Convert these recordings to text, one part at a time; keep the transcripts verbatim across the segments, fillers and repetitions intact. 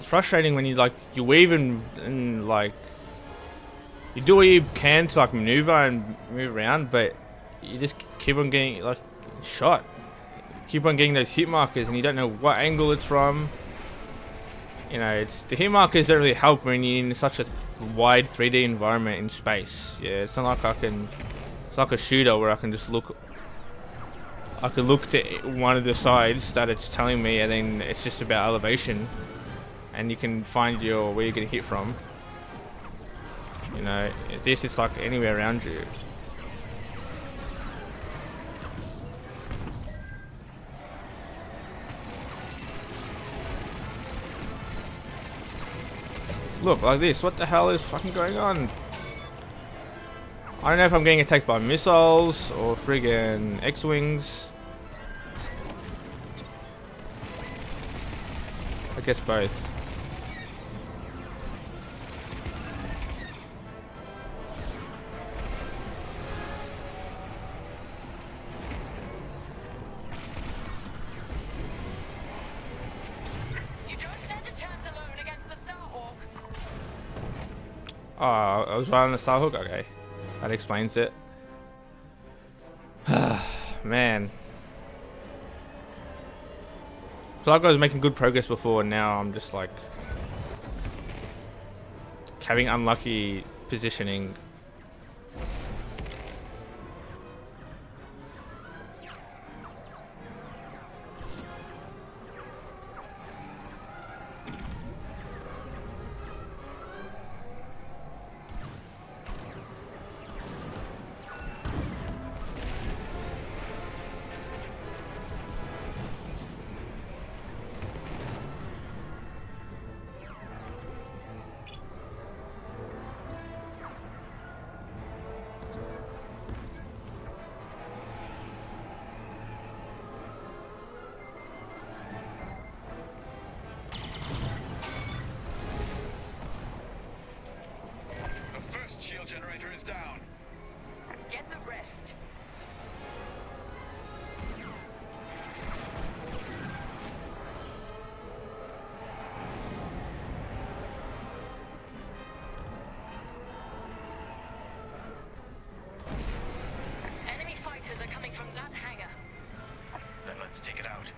it's frustrating when you like you weave and, and like you do what you can to like maneuver and move around, but you just keep on getting like shot. Keep on getting those hit markers, and you don't know what angle it's from. You know, it's the hit markers don't really help when you're in such a th wide three D environment in space. Yeah, it's not like I can. It's like a shooter where I can just look. I can look to one of the sides that it's telling me, and then it's just about elevation, and you can find your where you're getting hit from. You know, this it's like anywhere around you. Look, like this. What the hell is fucking going on? I don't know if I'm getting attacked by missiles or friggin' X-Wings. I guess both. Oh, I was right on the Starhawk? Okay. That explains it. Man. I feel like I was making good progress before, and now I'm just like having unlucky positioning. Generator is down. Get the rest. Enemy fighters are coming from that hangar. Then let's take it out.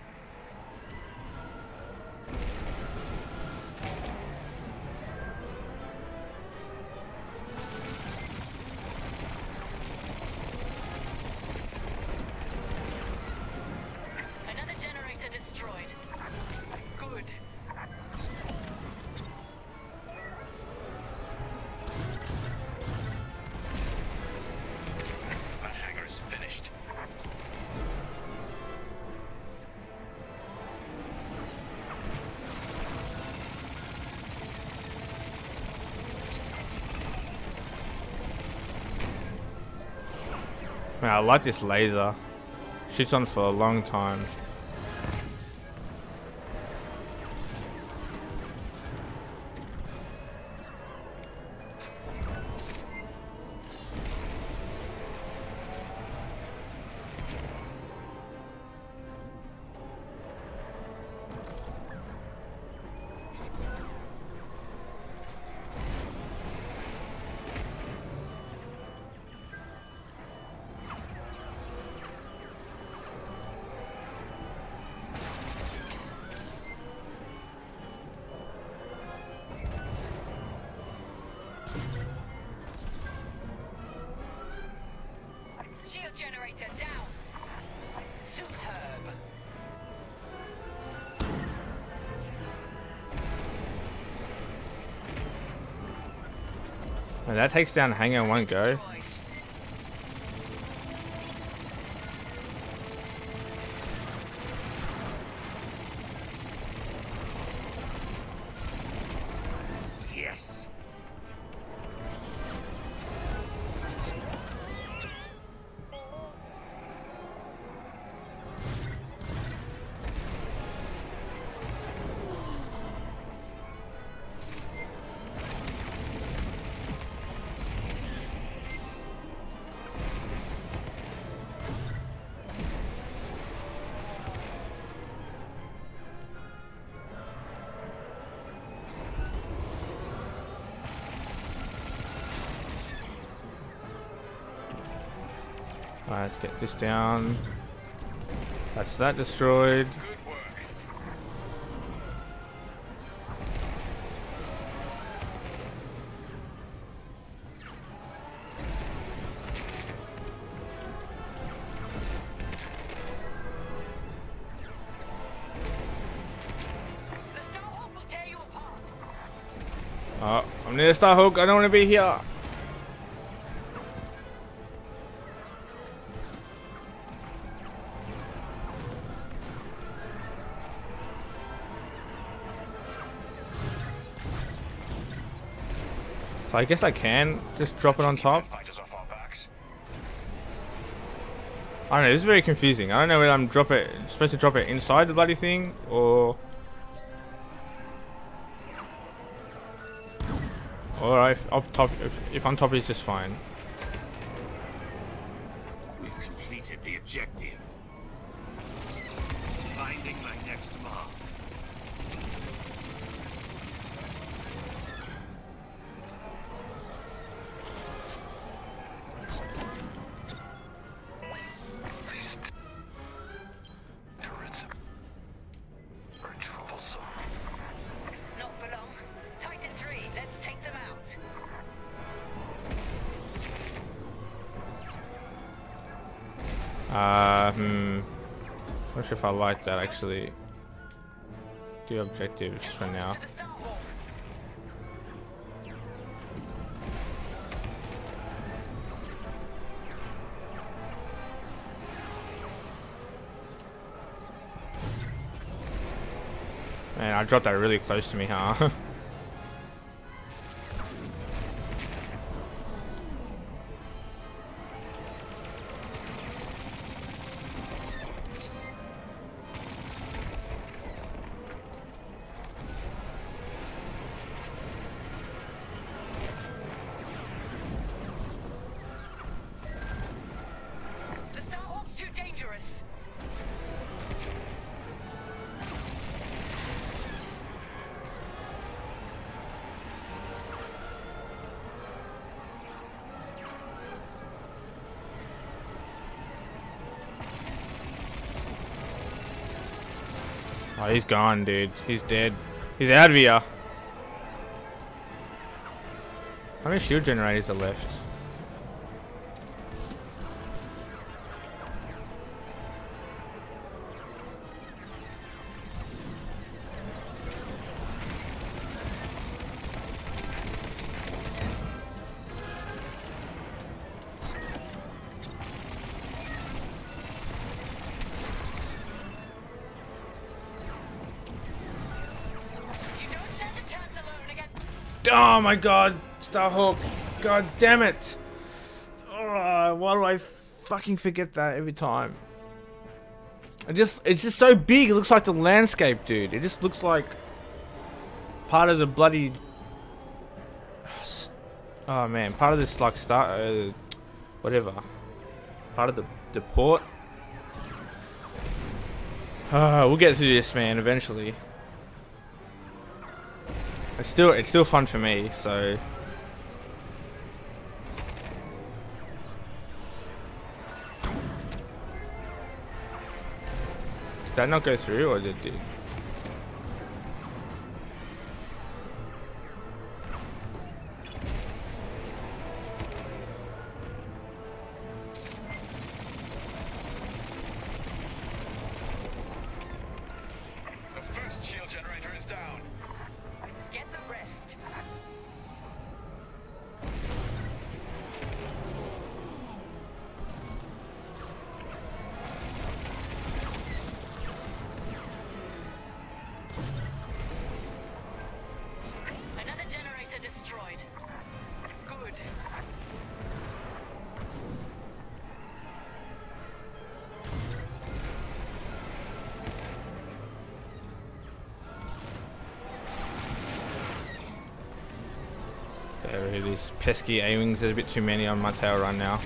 Man, I like this laser. Shoots on for a long time. Shield generator down. Superb. Man, that takes down hangar in one go. Yes. Alright, let's get this down. That's that destroyed. Good work. The Starhawk will tear you apart. Oh, I'm near the Starhawk. I don't want to be here. So I guess I can just drop it on top. Fighters off our backs. I don't know. This is very confusing. I don't know whether I'm drop it supposed to drop it inside the bloody thing or. Or if up top, if, if on top is just fine. We've completed the objective. Finding my next mark. Turrets are troublesome. Not for long. Titan three, let's take them out. Uh, hmm. Not sure if I like that actually. Do objectives for now. To the Starhawk. Man, I dropped that really close to me, huh? The Starhawk's too dangerous. Oh, he's gone, dude. He's dead. He's out of here. How many shield generators are left? You don't stand a chance alone against. Oh my god, Starhawk. God damn it. Oh, why do I fucking forget that every time? It just, it's just so big. It looks like the landscape, dude. It just looks like part of the bloody. Oh man, part of this like star, uh, whatever. Part of the the port. Uh, we'll get through this, man, eventually. It's still, it's still fun for me, so. Did that not go through, or did it? Did? The first shield generator is down. Get the rest. Another generator destroyed. Good. There are these pesky A-wings. There's a bit too many on my tail run now.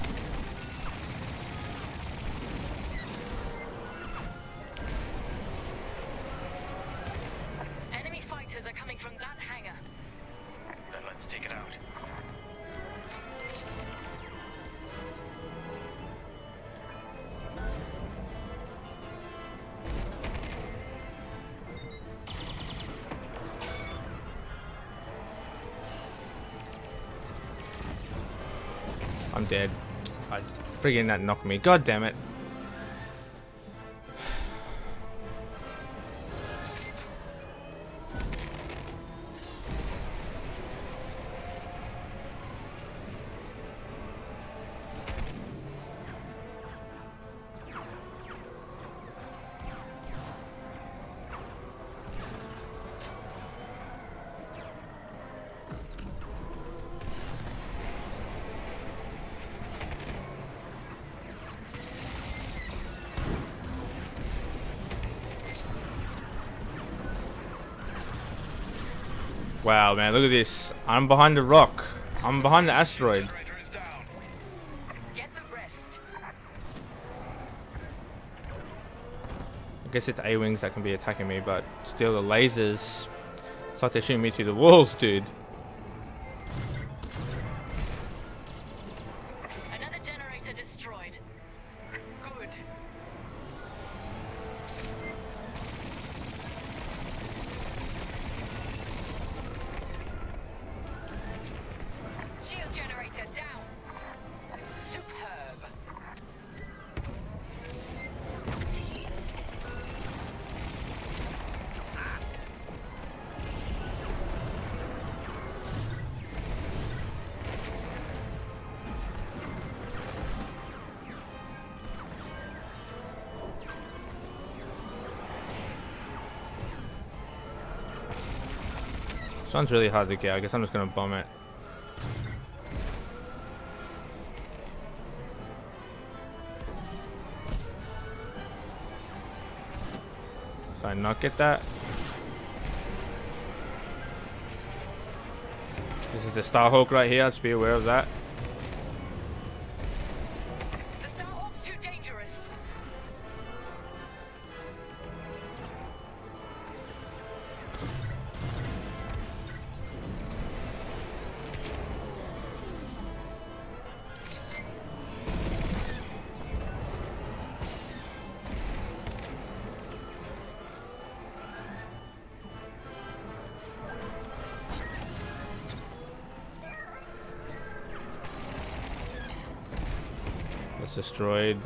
Enemy fighters are coming from that hangar. Then let's take it out. I'm dead. I friggin' that knocked me. God damn it. Wow, man, look at this. I'm behind the rock. I'm behind the asteroid. Generator is down. Get the rest. I guess it's A-wings that can be attacking me, but still the lasers. It's like they're shooting me through the walls, dude. Another generator destroyed. Good. Shield generator down. Superb. This one's really hard to get. I guess I'm just gonna bomb it. Did I not get that? This is the Starhawk right here. Let's be aware of that. The Starhawk's too dangerous. It's destroyed.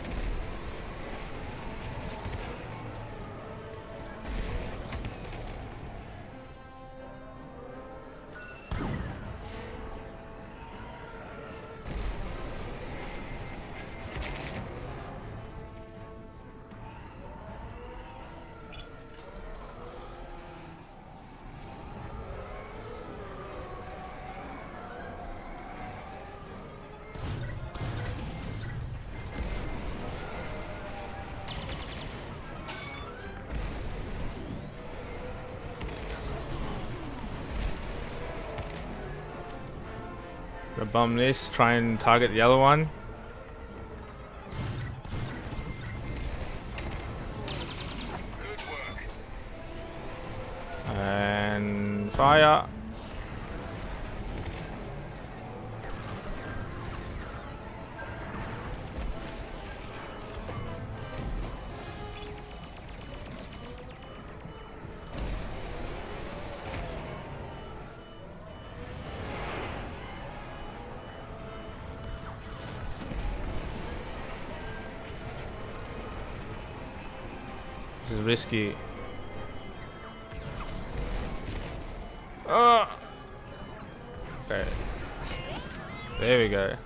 Gonna bomb this, try and target the other one. Good work. And fire. This is risky. Oh. Okay. There we go.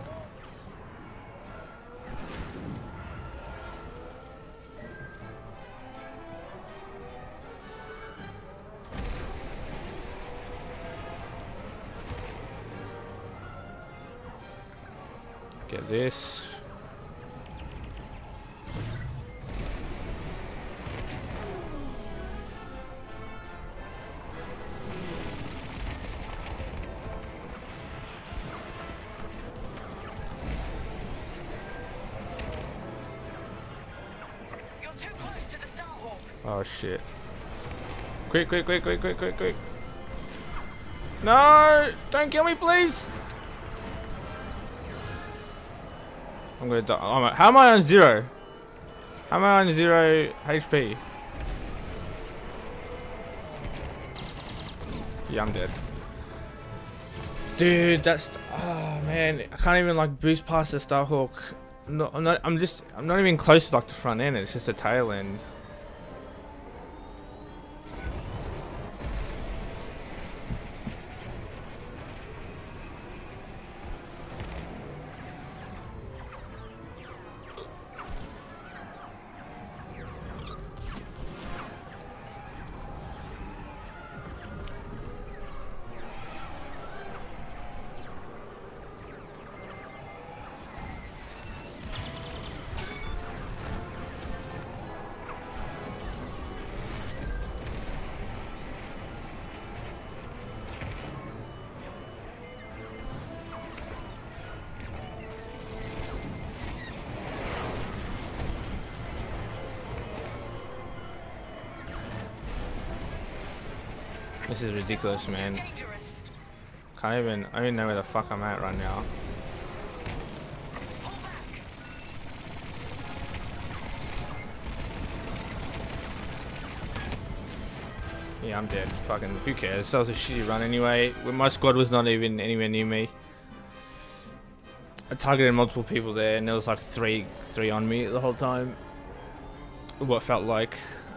Get this. You're too close to the Starhawk. Oh shit. Quick, quick, quick, quick, quick, quick, quick. No! Don't kill me, please! I'm gonna die. Oh my, how am I on zero? How am I on zero H P? Yeah, I'm dead. Dude, that's oh man, I can't even like boost past the Starhawk. I'm not, I'm not, I'm just, I'm not even close to like the front end. It's just the tail end. This is ridiculous, man. Can't even, I don't even know where the fuck I'm at right now. Yeah, I'm dead. Fucking, who cares? That was a shitty run anyway. My squad was not even anywhere near me. I targeted multiple people there, and there was like three, three on me the whole time. What felt like.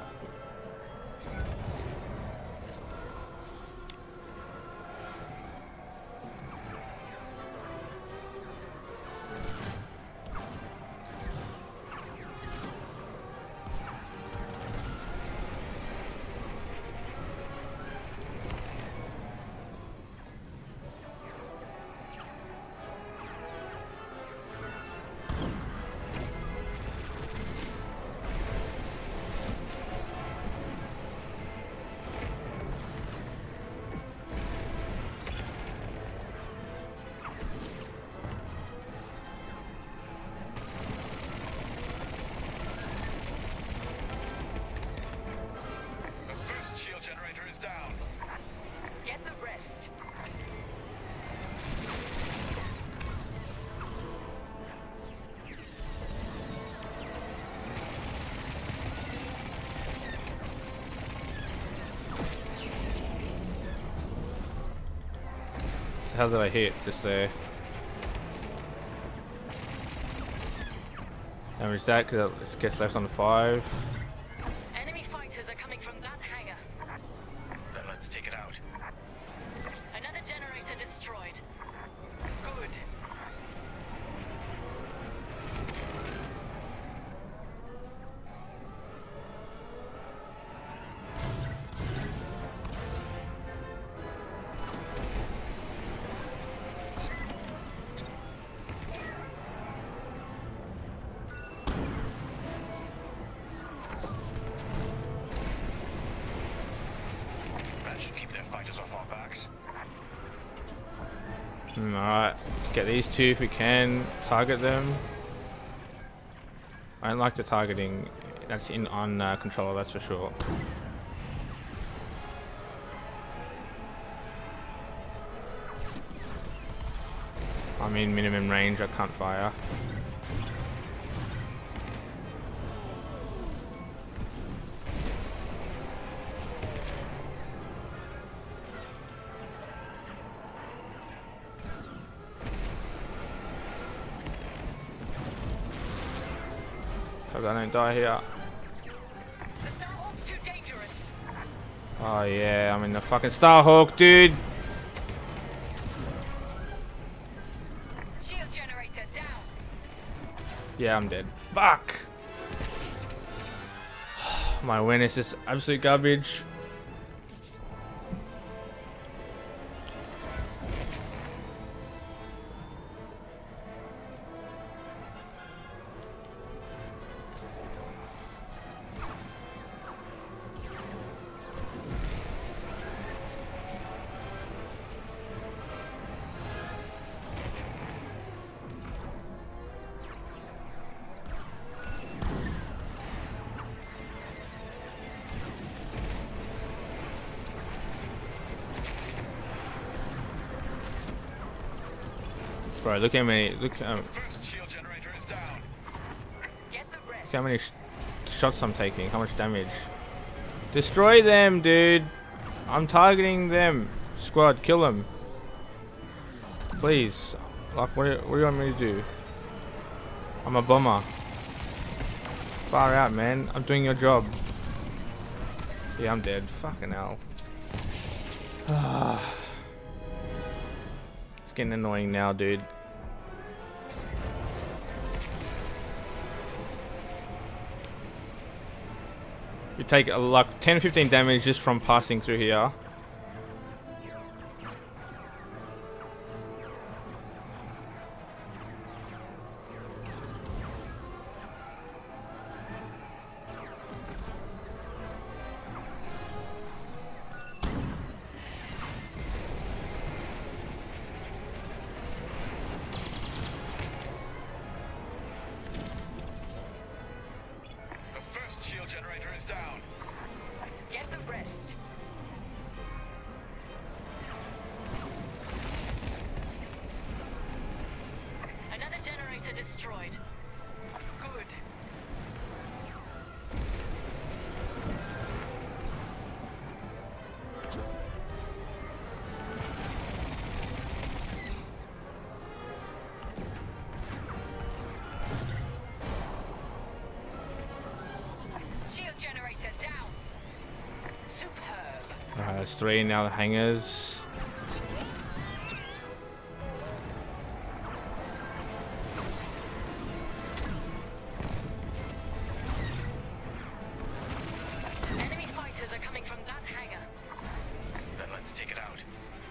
How did I hit? Just there. Damage that because it gets left on five. Enemy fighters are coming from that hangar. Then let's take it out. Another generator destroyed. Good. Alright, let's get these two if we can. Target them. I don't like the targeting. That's in on uh, controller, that's for sure. I'm in minimum range, I can't fire. Hope I don't die here. The Starhawk's too dangerous. Oh yeah, I'm in the fucking Starhawk, dude. Shield generator down. Yeah, I'm dead. Fuck. My awareness is absolute garbage. Bro, look how many, look, um, First shield generator is down. Get the rest. look how many sh shots I'm taking, how much damage. Destroy them, dude. I'm targeting them. Squad, kill them. Please. Like, what, do- what do you want me to do? I'm a bomber. Far out, man. I'm doing your job. Yeah, I'm dead. Fucking hell. It's getting annoying now, dude. You take uh, like ten fifteen damage just from passing through here. The first shield generator is down. Get the rest. Another generator destroyed. Good. Shield generator down. Superb. Alright, there's three now. The hangars. Enemy fighters are coming from that hangar. Then let's take it out.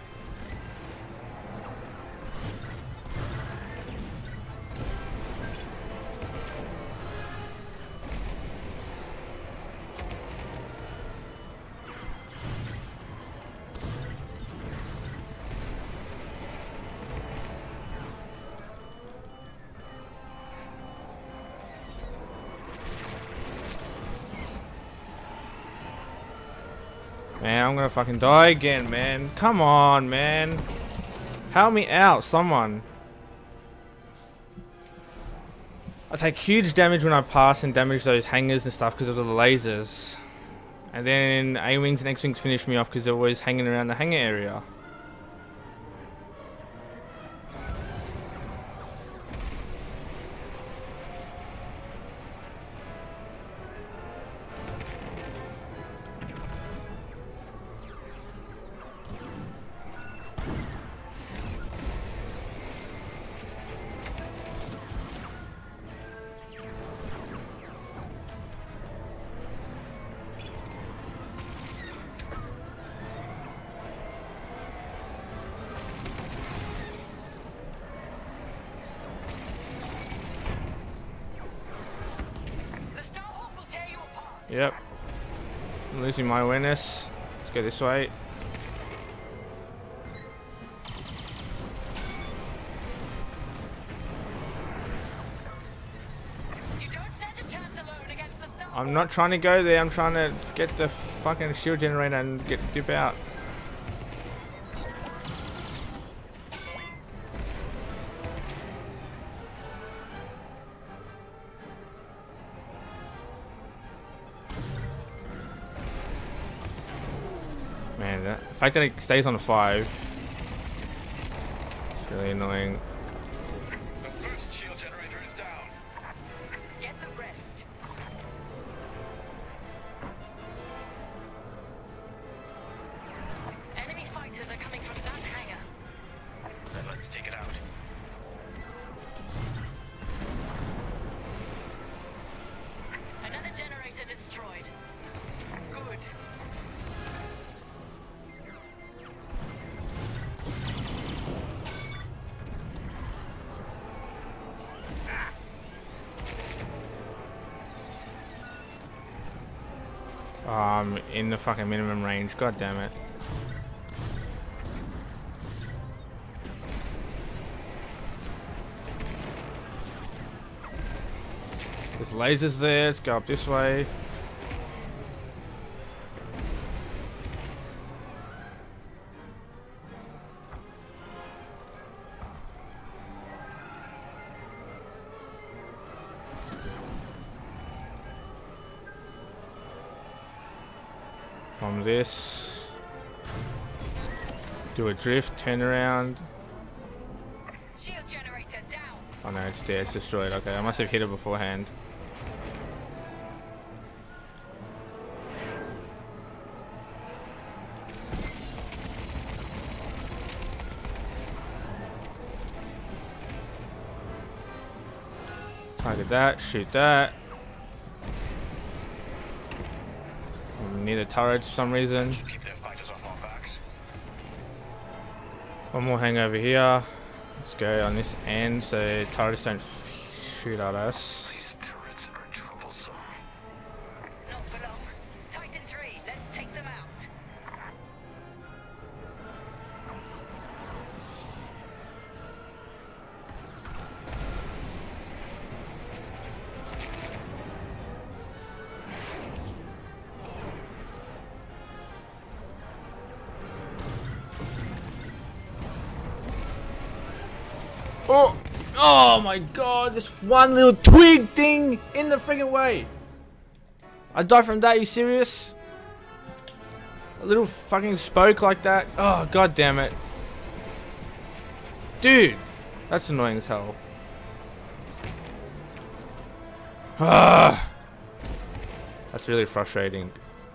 Man, I'm gonna fucking die again, man. Come on, man. Help me out, someone. I take huge damage when I pass and damage those hangars and stuff because of the lasers. And then A-Wings and X-Wings finish me off because they're always hanging around the hangar area. The Starhawk will tear you apart. Yep. I'm losing my awareness. Let's go this way. You don't stand a chance alone against the Starhawk. I'm not trying to go there. I'm trying to get the fucking shield generator and get dip out. Man, that, the fact that it stays on five is really annoying. The first shield generator is down. Get the rest. Enemy fighters are coming from that hangar. Then let's take it out. Another generator destroyed. Good. Um, in the fucking minimum range. God damn it. There's lasers there. Let's go up this way. From this, do a drift, turn around. Shield generator down. Oh no, it's dead. It's destroyed. Okay, I must have hit it beforehand. Target that. Shoot that. Near the turrets for some reason. Keep their fighters off our backs. One more hang over here. Let's go on this end so turrets don't f shoot at us. These turrets are troublesome. Not for long. Titan three, let's take them out. Oh! Oh my god, this one little twig thing in the friggin' way! I died from that, are you serious? A little fucking spoke like that? Oh, god damn it. Dude! That's annoying as hell. Ah! That's really frustrating.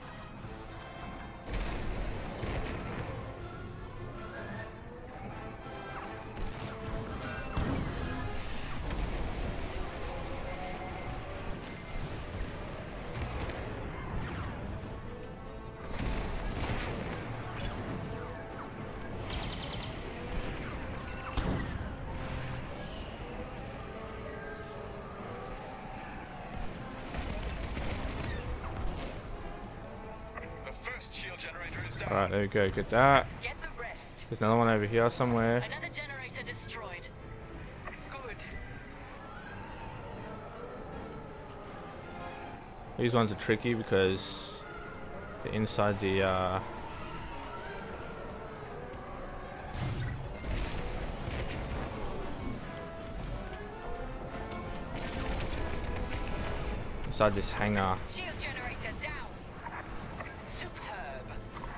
Shield generator is down. Alright, there we go, get that. Get the rest. There's another one over here somewhere. Another generator destroyed. Good. These ones are tricky because they're inside the uh inside this hangar. Shield generator down. Superb.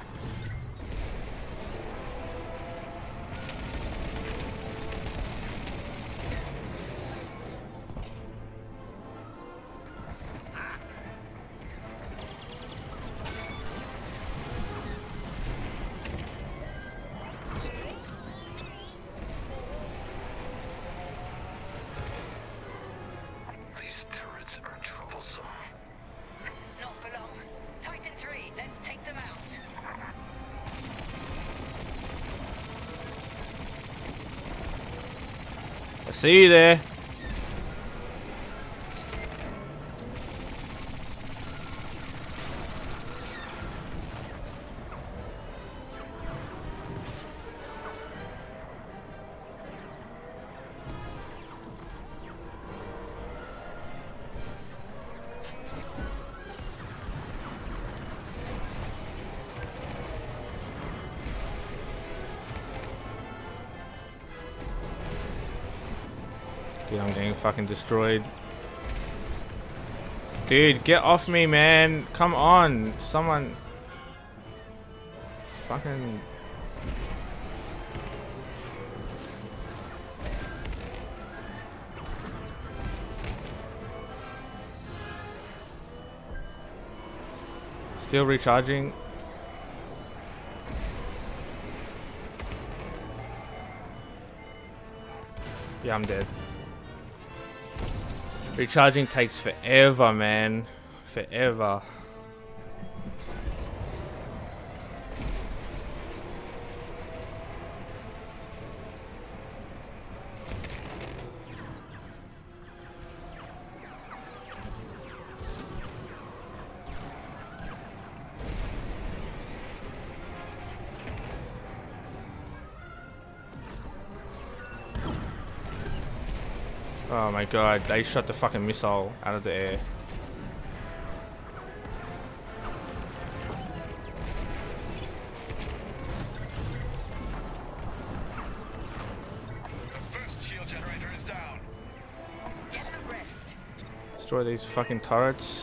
These turrets are troublesome. Not for long. Titan three, let's take them out. I see you there. Dude, I'm getting fucking destroyed. Dude, get off me, man. Come on. Someone. Fucking. Still recharging. Yeah, I'm dead. Recharging takes forever, man. Forever. Oh my god, they shot the fucking missile out of the air. The first shield generator is down. Get the rest. Destroy these fucking turrets.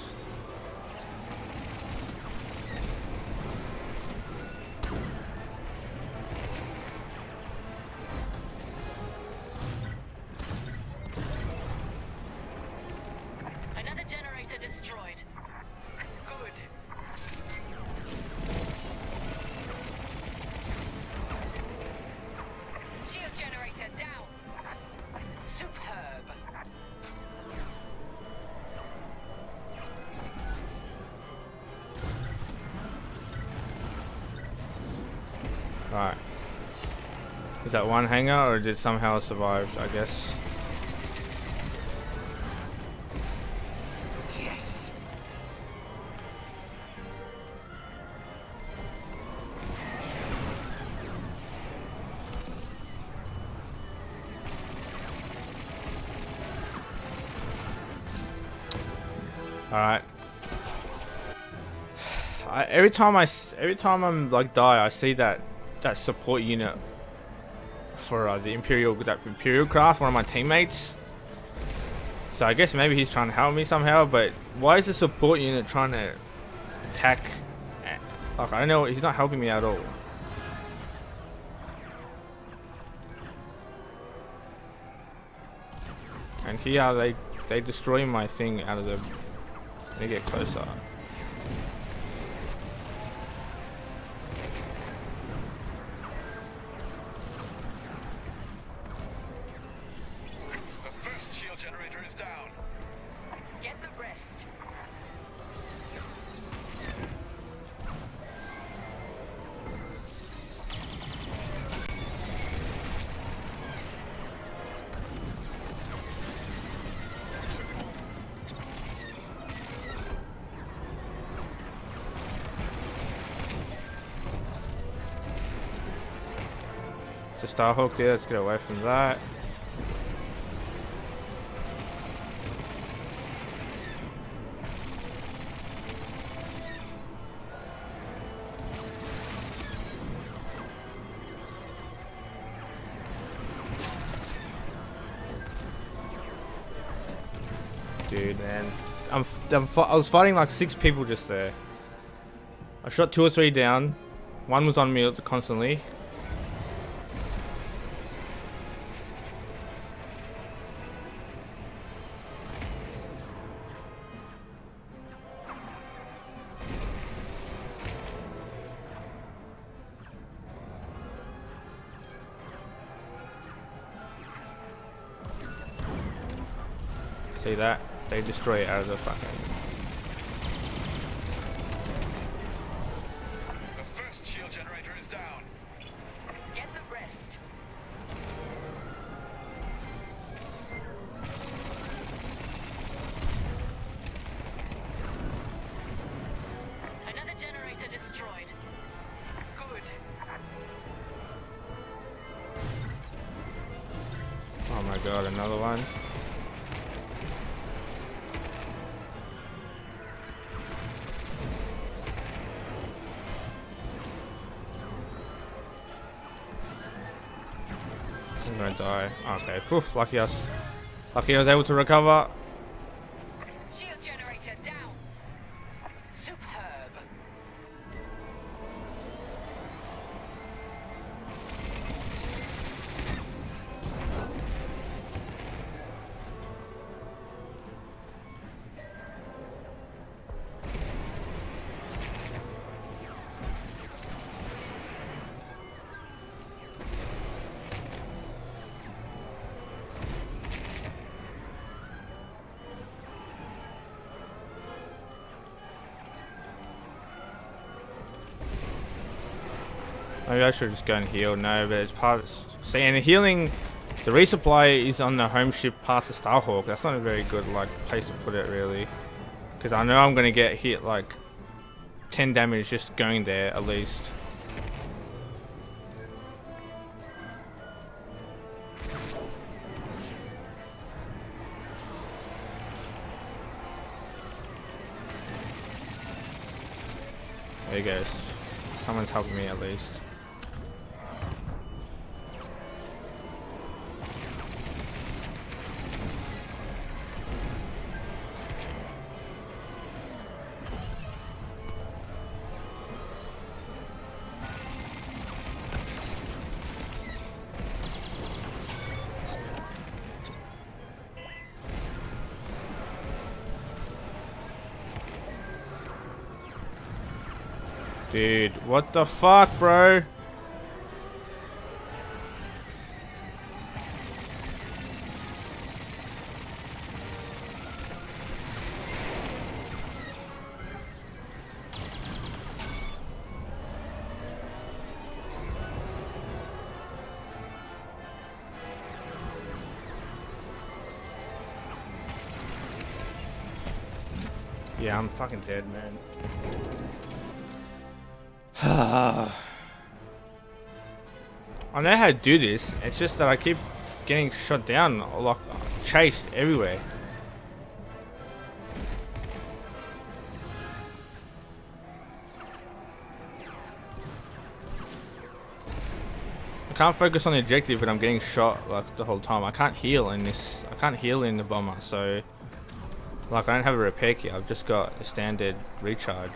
Right. Is that one hangar or did it somehow survive, I guess? Yes. All right. I, every time I s- every time I'm like die, I see that that support unit for uh, the Imperial that Imperial craft, one of my teammates. So I guess maybe he's trying to help me somehow. But why is the support unit trying to attack? Like I don't know, he's not helping me at all. And here they they destroy my thing out of the. Let me get closer. The first shield generator is down. Get the rest. It's a Starhawk there, let's get away from that. Dude, man. I'm, I'm, I was fighting like six people just there. I shot two or three down. One was on me constantly. See that? They destroy it out of the fucking. The first shield generator is down. Get the rest. Another generator destroyed. Good. Oh my god, another one. I'm gonna die. Okay, poof, lucky us. Lucky I was able to recover. Shield generator down. Superb. Maybe I should just go and heal. No, but it's part of. See, and the healing, the resupply is on the home ship past the Starhawk. That's not a very good like place to put it, really. Because I know I'm gonna get hit like ten damage just going there at least. There you go. Someone's helping me at least. Dude, what the fuck, bro? Yeah, I'm fucking dead, man. I know how to do this. It's just that I keep getting shot down, or like chased everywhere. I can't focus on the objective when I'm getting shot like the whole time. I can't heal in this. I can't heal in the bomber, so like I don't have a repair kit. I've just got a standard recharge.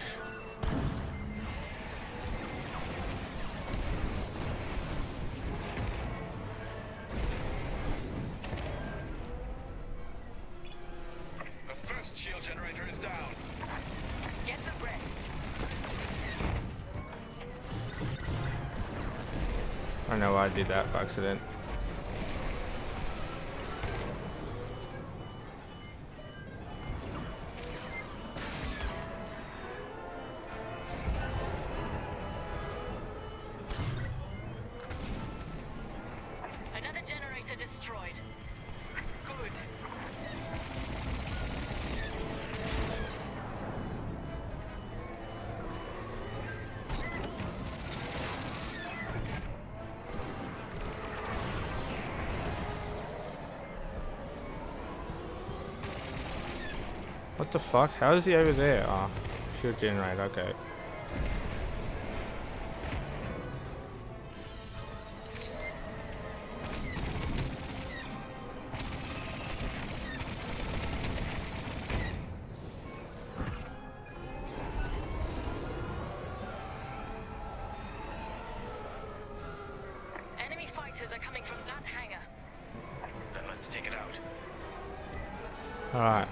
The first shield generator is down. Get the rest. I don't know why I did that by accident. Another generator destroyed. Good. What the fuck? How is he over there? Ah, oh, shield generator, okay. Enemy fighters are coming from that hangar. Then let's take it out. Alright.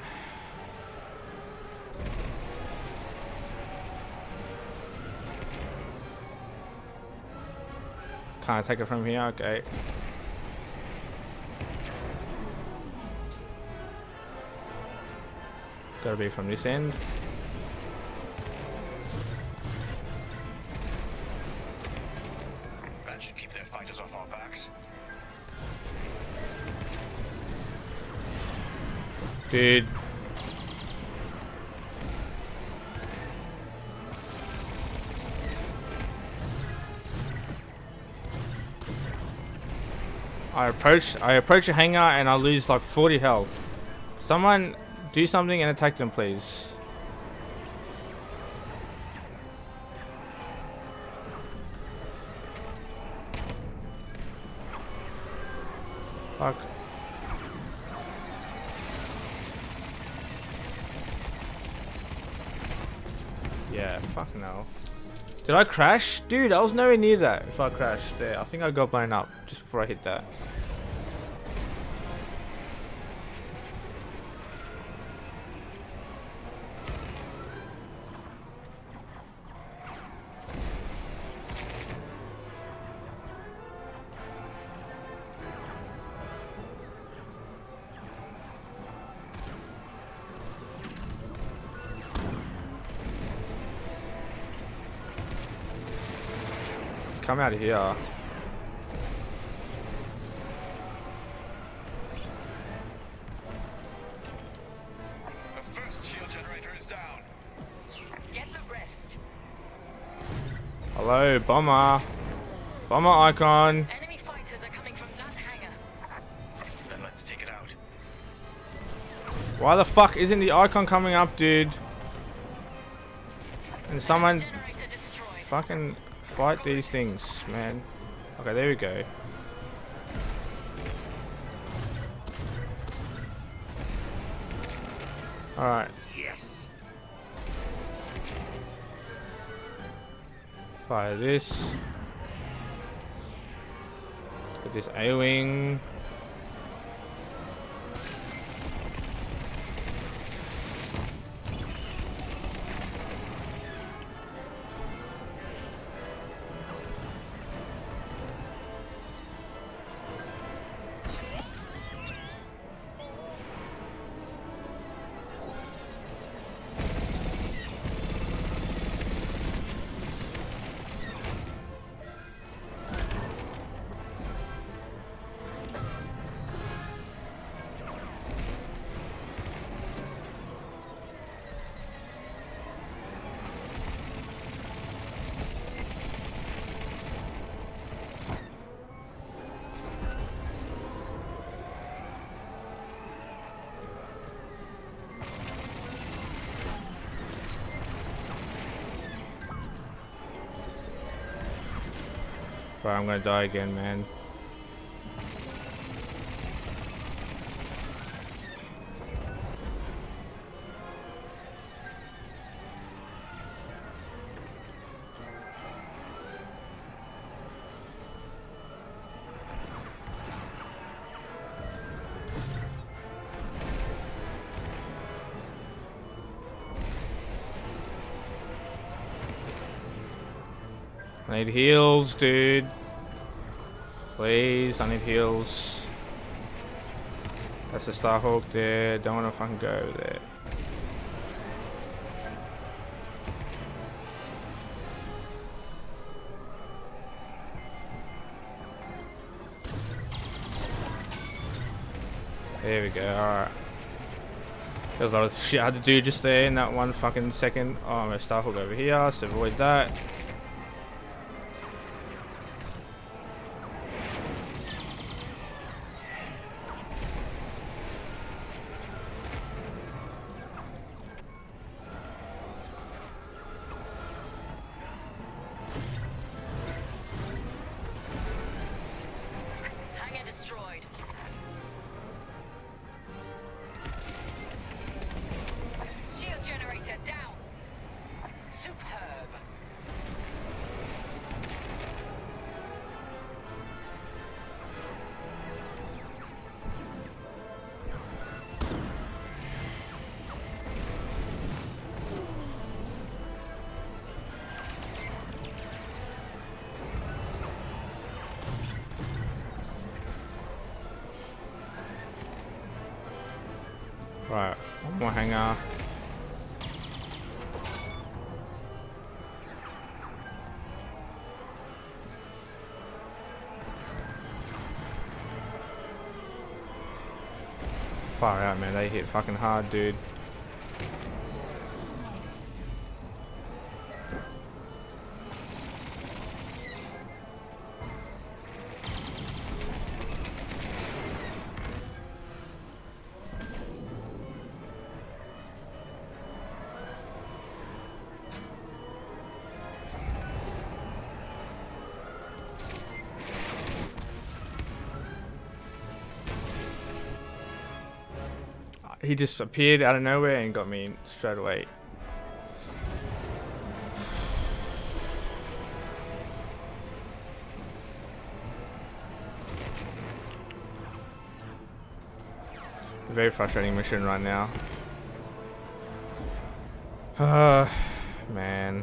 Can't take it from here, okay. Gotta be from this end. That should keep their fighters off our backs. Dude. I approach I approach a hangar and I lose like forty health. Someone do something and attack them, please. Fuck. Yeah, fucking hell. Did I crash? Dude, I was nowhere near that if I crashed there. I think I got blown up just before I hit that. Come out of here. The first shield generator is down. Get the rest. Hello, bomber. Bomber icon. Enemy fighters are coming from that hangar. Then let's take it out. Why the fuck isn't the icon coming up, dude? And someone Generator destroyed. fucking fight these things, man. Okay, there we go. Alright. Yes. Fire this. Get this A-wing. Bro, I'm gonna die again, man. I need heals, dude. Please, I need heals. That's the Starhawk there. Don't wanna fucking go there. There we go, alright. There's a lot of shit I had to do just there in that one fucking second. Oh, I'm gonna Starhawk over here, so avoid that. Right, one more hangar. Far out, man. They hit fucking hard, dude. He just appeared out of nowhere and got me straight away. Very frustrating mission right now. Uh, man.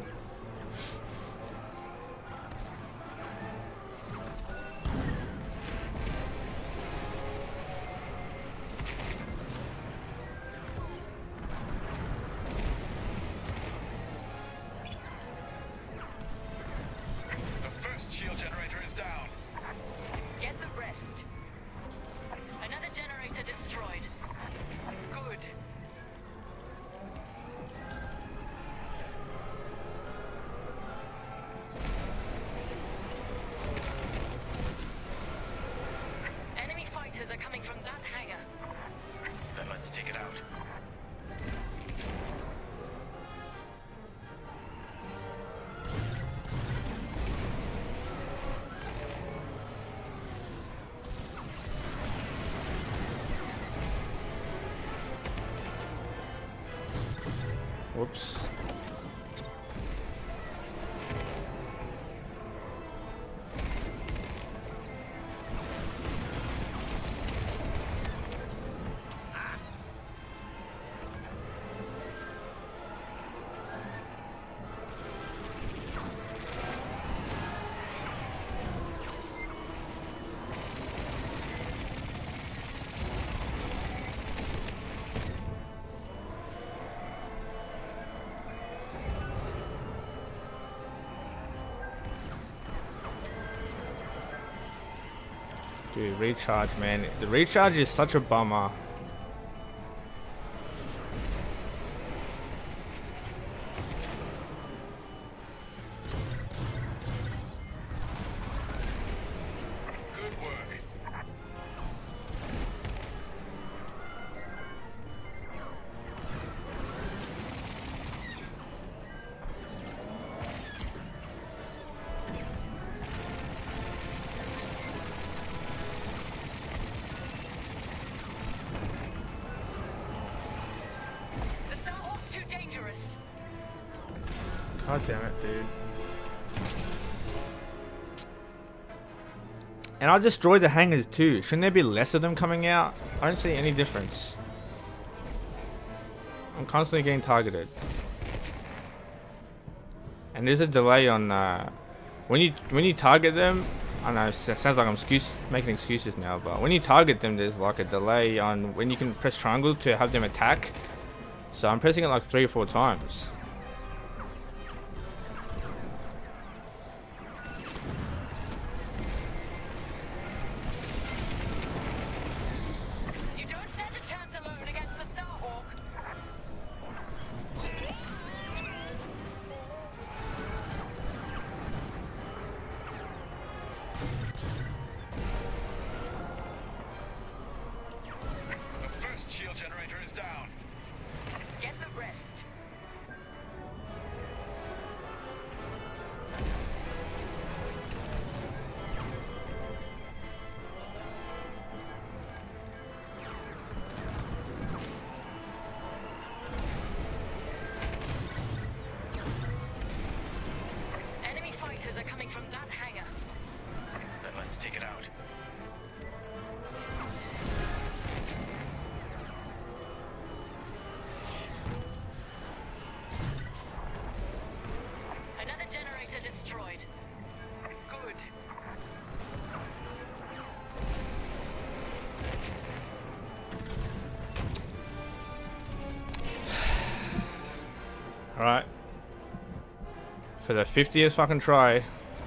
Shield generator is down. Get the rest. Another generator destroyed. Good. Enemy fighters are coming from that hangar. Then let's take it out. Whoops. Dude, recharge, man. The recharge is such a bummer. Good work. God damn it, dude. And I destroyed the hangars too. Shouldn't there be less of them coming out? I don't see any difference. I'm constantly getting targeted. And there's a delay on uh, when you when you target them. I know it sounds like I'm excuse, making excuses now, but when you target them, there's like a delay on when you can press triangle to have them attack. So I'm pressing it like three or four times. You don't stand a chance alone against the Starhawk. The first shield generator is down. Get the rest. Enemy fighters are coming from that hangar. Then let's take it out. Another generator destroyed. Good. Alright. For the fiftieth fucking try.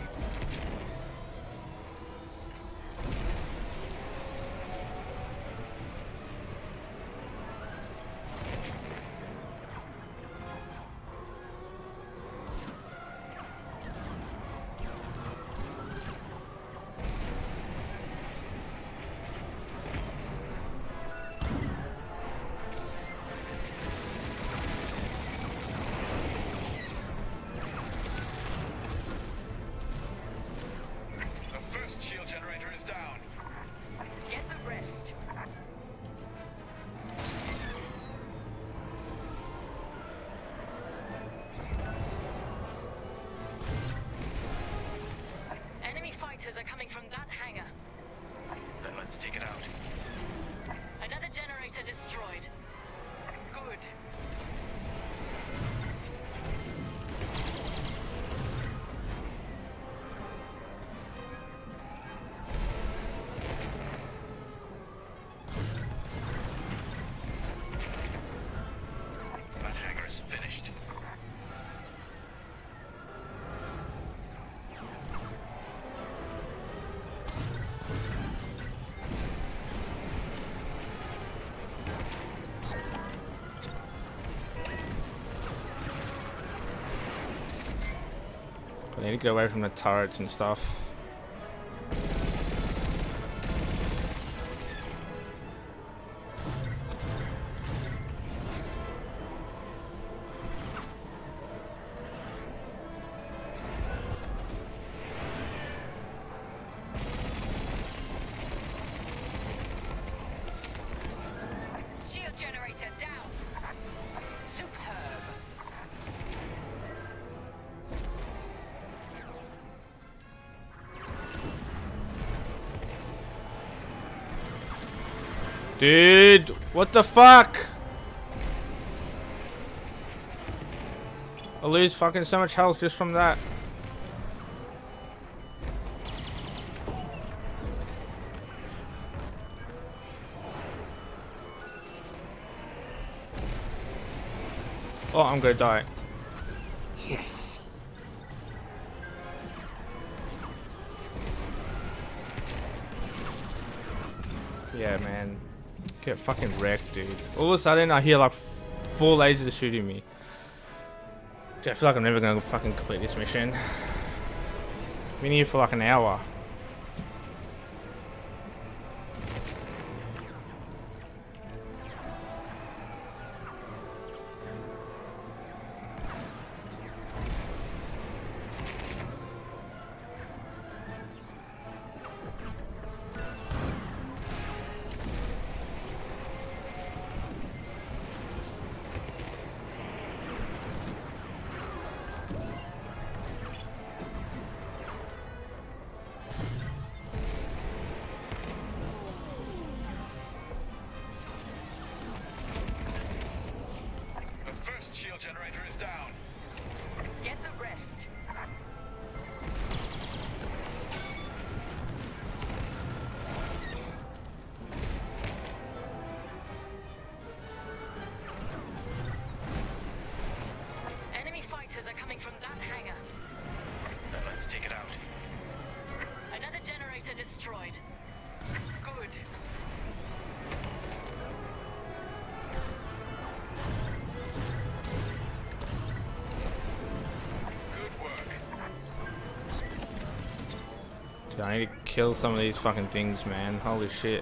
The first shield generator is down. Get the rest. Enemy fighters are coming from that hangar. Then let's take it out. Another generator destroyed. Good. That hangar is finished. I need to get away from the turrets and stuff. Shield generator down. Superb. Dude, what the fuck? I lose fucking so much health just from that. Oh, I'm gonna die. Yeah, man. Get fucking wrecked, dude. All of a sudden, I hear like four lasers shooting me. Dude, I feel like I'm never gonna fucking complete this mission. Been here for like an hour. asteroid. Good. Good work. Dude, I need to kill some of these fucking things, man. Holy shit.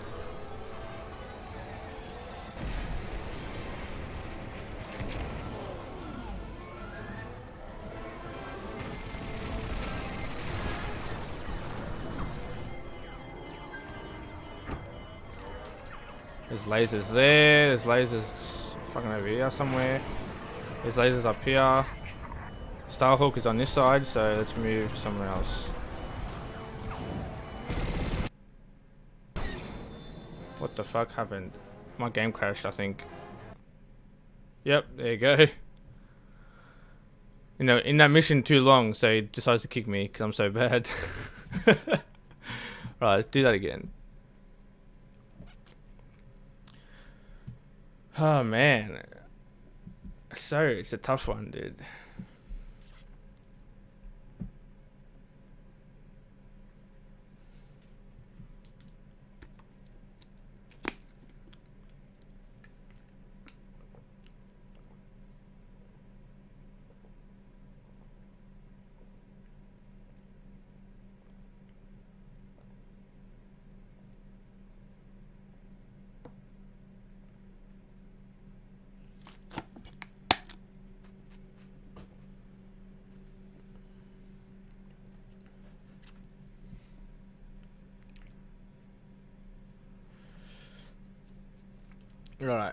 There's lasers there, there's lasers fucking over here somewhere. There's lasers up here. Starhawk is on this side, so let's move somewhere else. What the fuck happened? My game crashed, I think. Yep, there you go. You know, in that mission too long, so he decides to kick me because I'm so bad. Right, let's do that again. Oh man, so it's a tough one, dude. Right.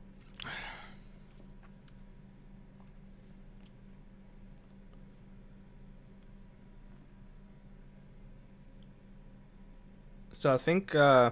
So I think uh,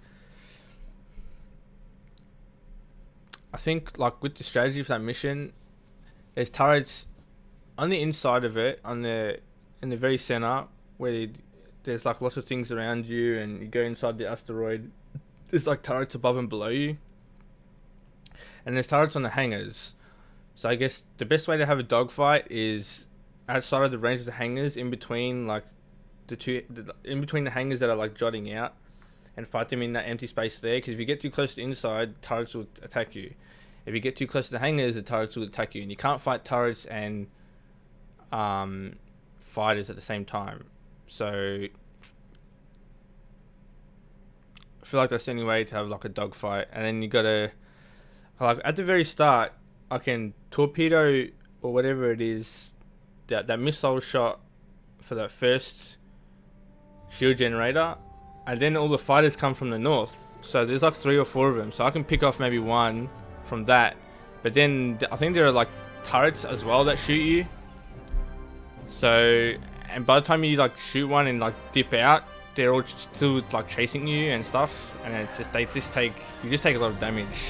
I think like with the strategy for that mission, there's turrets on the inside of it, on the in the very center, where you, there's like lots of things around you, and you go inside the asteroid. There's like turrets above and below you. And there's turrets on the hangars. So I guess the best way to have a dogfight is outside of the range of the hangars, in between like the two, the, in between the hangars that are like jutting out, and fight them in that empty space there. Because if you get too close to the inside, turrets will attack you. If you get too close to the hangars, the turrets will attack you, and you can't fight turrets and um, fighters at the same time. So I feel like that's the only way to have like a dogfight. And then you gotta, like at the very start, I can torpedo or whatever it is, that that missile shot for that first shield generator, and then all the fighters come from the north. So there's like three or four of them. So I can pick off maybe one from that. But then I think there are like turrets as well that shoot you. So, and by the time you like shoot one and like dip out, they're all still like chasing you and stuff. And it's just, they just take, you just take a lot of damage.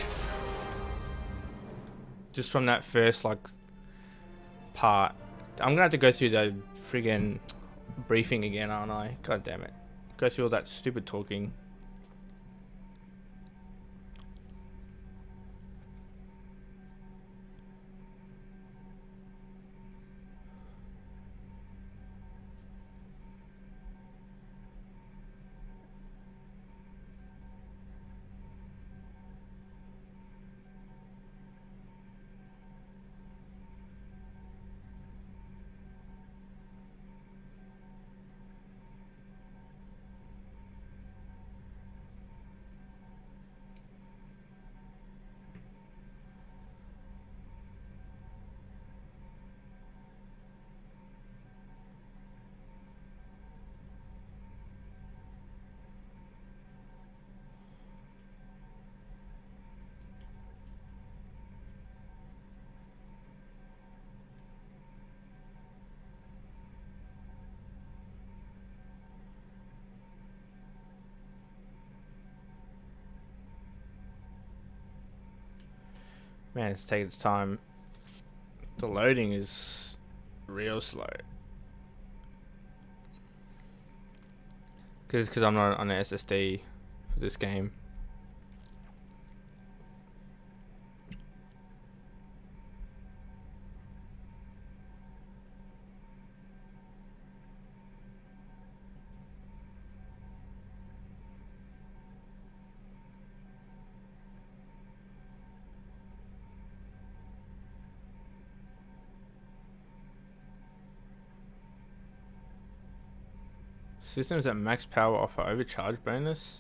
Just from that first like part. I'm gonna have to go through the friggin' briefing again, aren't I? God damn it. Go through all that stupid talking. Man, it's taking its time. The loading is real slow. Because because I'm not on an S S D for this game. Systems at max power offer overcharge bonus.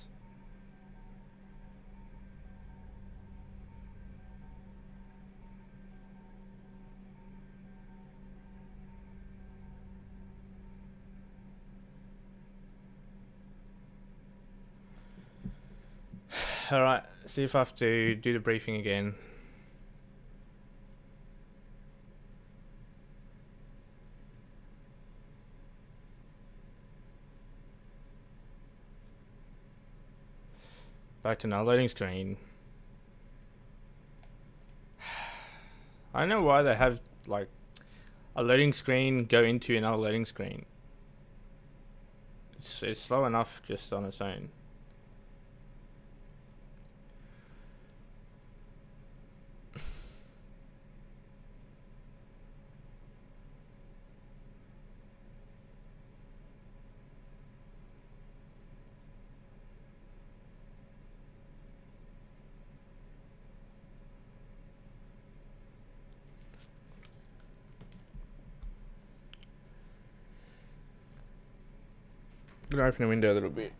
Alright, see if I have to do the briefing again. Back to now loading screen. I don't know why they have like a loading screen go into another loading screen. It's, it's slow enough just on its own. I'm gonna open the window a little bit.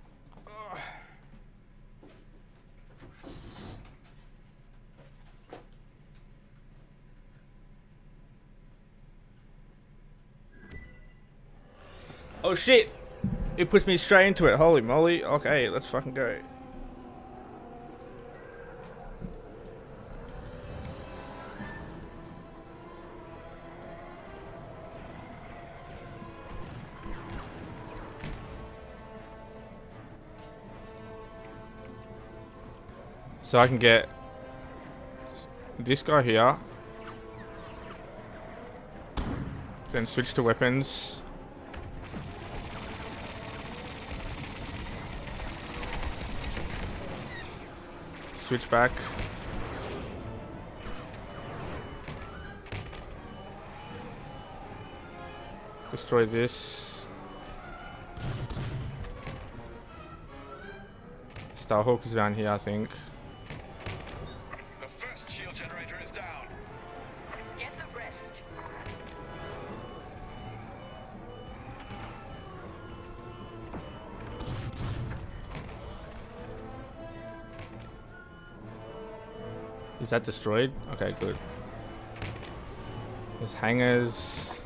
Oh shit! It puts me straight into it. Holy moly. Okay, let's fucking go. So I can get this guy here, then switch to weapons, switch back, destroy this. Starhawk is down here, I think. Is that destroyed? Okay, good. There's hangars.